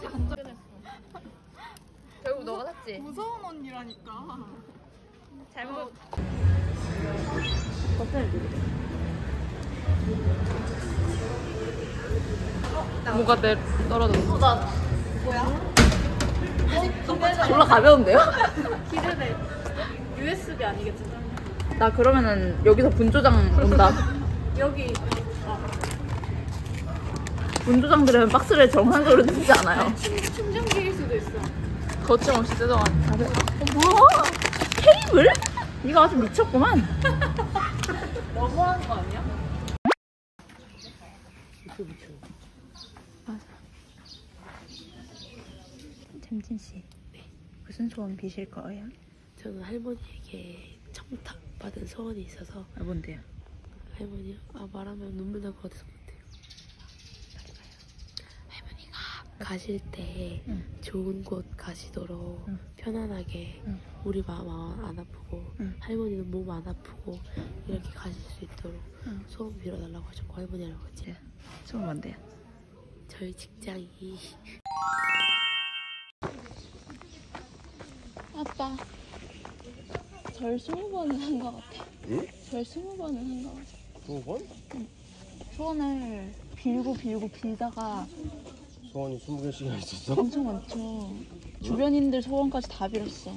결국 너가 샀지? 무서운 언니라니까. 잘못. 뭐가 떨어졌어? 나 뭐야? 졸라 가벼운데요? 기대돼. USB 아니겠지? 나 그러면은 여기서 분조장 온다. 여기 분조장 들으면 박스를 정상적으로 듣지 않아요. 충전기일 수도 있어. 거침없이 뜯어와. 뭐야? 케이블? 이거 아주 미쳤구만. 너무한 거 아니야? 맞아. 잼진 씨, 무슨 소원 비실 거예요? 저는 할머니에게 청탁받은 소원이 있어서. 아, 뭔데요? 할머니요? 말하면 눈물 날 것 같아서 못해요. 할머니가 가실 때 좋은 곳 가시도록 편안하게 우리 마음 안 아프고 할머니는 몸 안 아프고 이렇게 가실 수 있도록 소원 빌어달라고 하셨고 할머니라고 했지. 소원 뭔데요? 저희 직장이 아빠, 절 20번은 한 것 같아. 응? 절 20번은 한 것 같아. 20번? 응. 소원을 빌고 빌다가 소원이 20개씩이나 있었어? 엄청 많죠. 주변인들 소원까지 다 빌었어.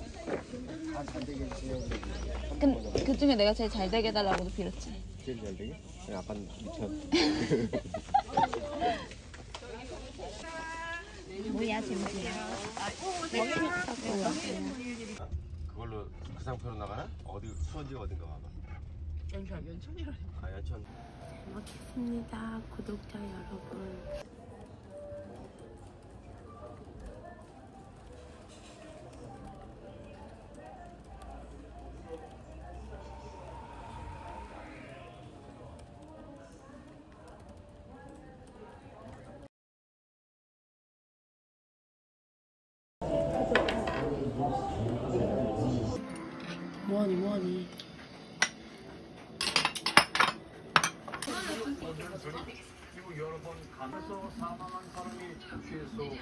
그 중에 내가 제일 잘 되게 해달라고도 빌었지. 제일 잘 되게? 아빠는 미쳐. 뭐야, 잼진이야? 그걸로 그 상표로 나가나? 어디 수원지가 어딘가 봐봐. 연천이라니. 아 연천. 잘 먹겠습니다. 구독자 여러분. 뭐하니? 그리고 여러 번 가면서 사망한 사람이 최소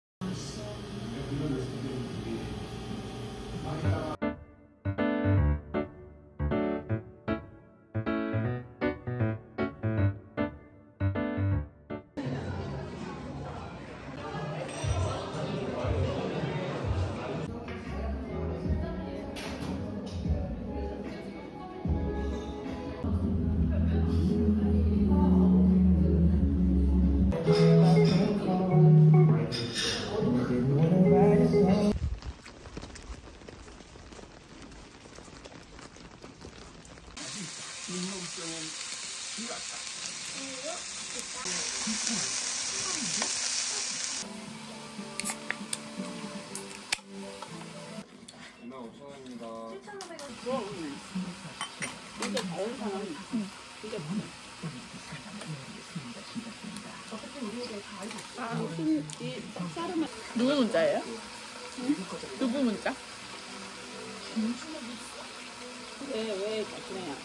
누구 문자예요? 누구 문자? 왜 자신해요?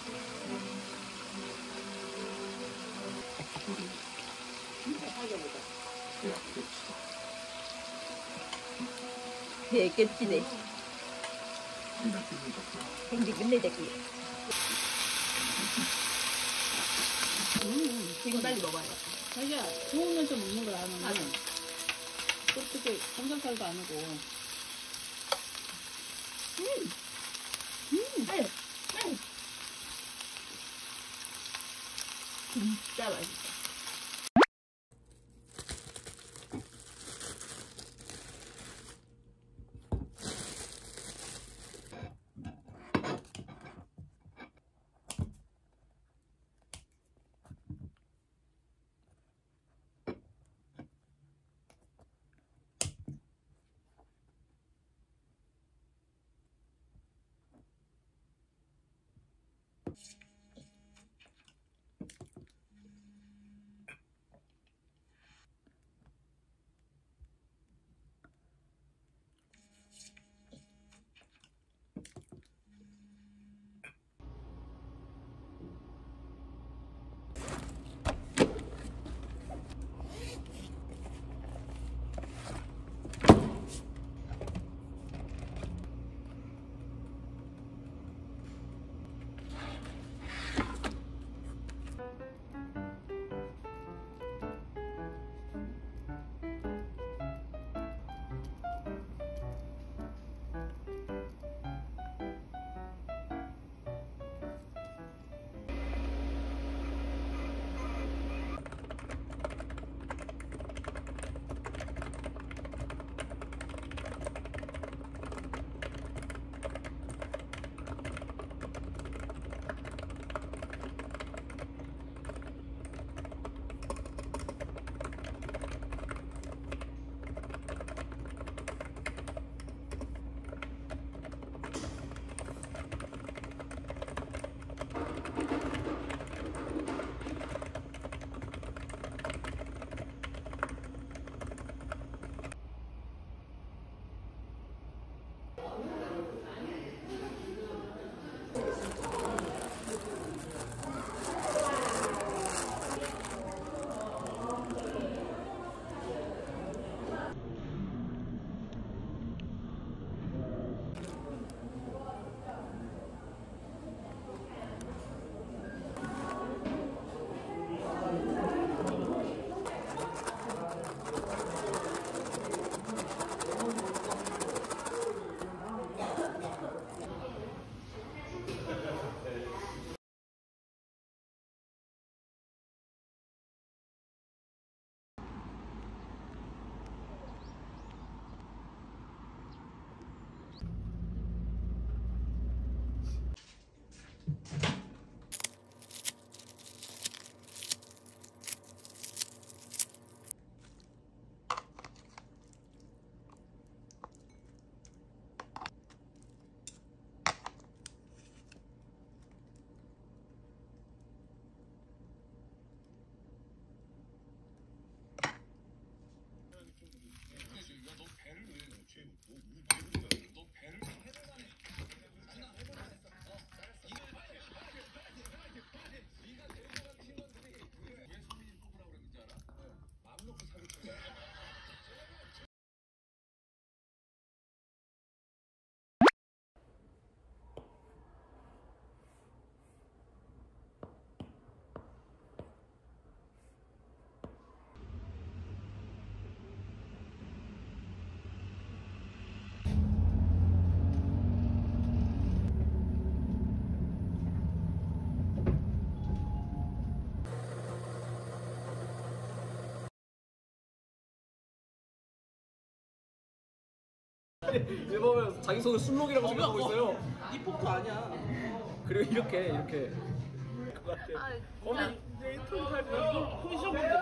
되게 찌네. 근데 끝내자기. 이거 빨리 먹어야 돼. 자기야, 좋으면 좀 먹는 걸 아는 어떻게 삼겹살도 아니고. 진짜 맛있어. 일본에서 자기 손을 술록이라고 생각하고 있어요. 이 포크 아니야. 그리고 이렇게 그거 같아. 거기 포지션 뭔데?